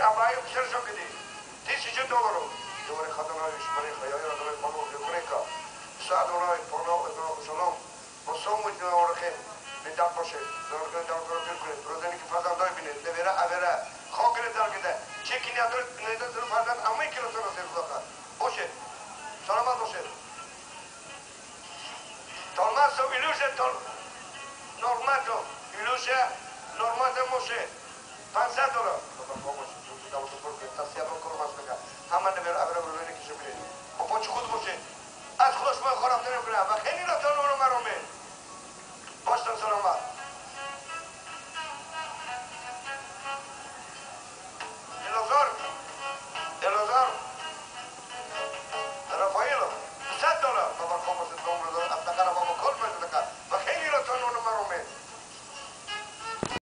ابایی بسرشو کدی $1000 دوباره خدانایش برای خیالی را دوباره پانو بکنیکا ساعت اونای پانو سلام با سوموش نورخیم بیدار باشه نورخیم دارو پیر کنید روزانی که فرزند دای بینید نویره اویره خاک ریزار کده چکی نداره نیده فرزند همه کلو سر رسید خدا باشه سلامت باشه Tolmaso ilusze to normato, ilusze normato moshe. $500. Dobra, pomóż, tu dało to porkę, ta siapa kurwa speka. Hamma ne ver avra vruvene ki shukre. O poch khud moshe. Az khosh ma kharab tane kula. Va kheni ra tano marome. Bostan